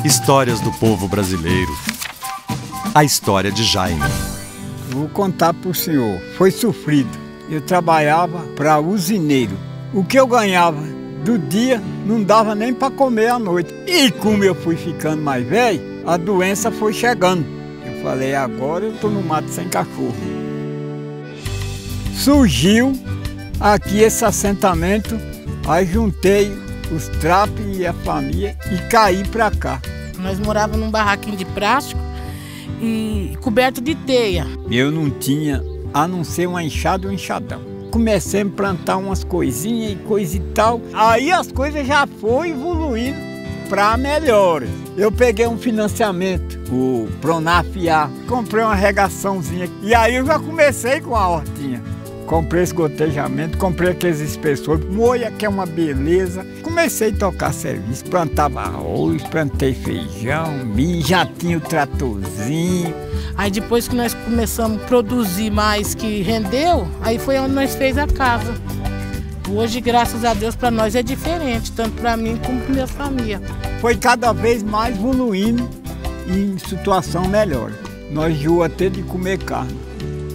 Histórias do povo brasileiro. A história de Jaime. Vou contar para o senhor. Foi sofrido. Eu trabalhava para usineiro. O que eu ganhava do dia não dava nem para comer à noite. E como eu fui ficando mais velho, a doença foi chegando. Eu falei, agora eu estou no mato sem cachorro. Surgiu aqui esse assentamento, aí juntei os trapos e a família e caí para cá. Nós morávamos num barraquinho de plástico e coberto de teia. Eu não tinha a não ser uma enxada ou um enxadão. Comecei a plantar umas coisinhas e coisa e tal. Aí as coisas já foram evoluindo para melhores. Eu peguei um financiamento, o Pronaf-A, comprei uma regaçãozinha e aí eu já comecei com a hortinha. Comprei esgotejamento, comprei aqueles espessores, moia que é uma beleza. Comecei a tocar serviço, plantava arroz, plantei feijão, milho, já tinha o tratorzinho. Aí depois que nós começamos a produzir mais que rendeu, aí foi onde nós fez a casa. Hoje, graças a Deus, para nós é diferente, tanto para mim como para minha família. Foi cada vez mais evoluindo e em situação melhor. Nós enjoamos até de comer carne.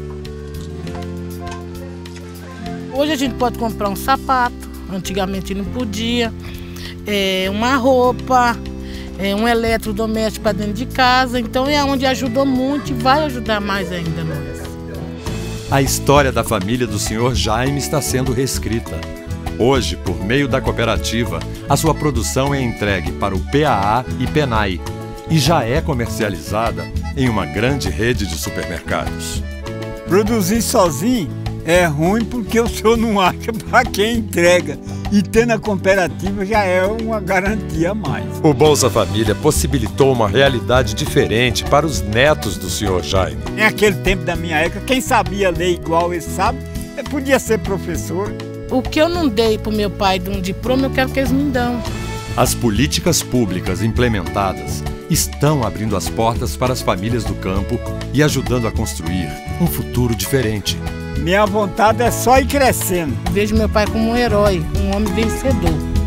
Hoje a gente pode comprar um sapato, antigamente não podia, uma roupa, um eletrodoméstico para dentro de casa. Então é onde ajudou muito e vai ajudar mais ainda nós. A história da família do Sr. Jaime está sendo reescrita. Hoje, por meio da cooperativa, a sua produção é entregue para o PAA e PENAI e já é comercializada em uma grande rede de supermercados. Produzir sozinho é ruim porque o senhor não acha para quem entrega. E tendo a cooperativa já é uma garantia a mais. O Bolsa Família possibilitou uma realidade diferente para os netos do Sr. Jaime. Em aquele tempo da minha época, quem sabia ler igual ele sabe, podia ser professor. O que eu não dei para o meu pai de um diploma, eu quero que eles me dão. As políticas públicas implementadas estão abrindo as portas para as famílias do campo e ajudando a construir um futuro diferente. Minha vontade é só ir crescendo. Vejo meu pai como um herói, um homem vencedor.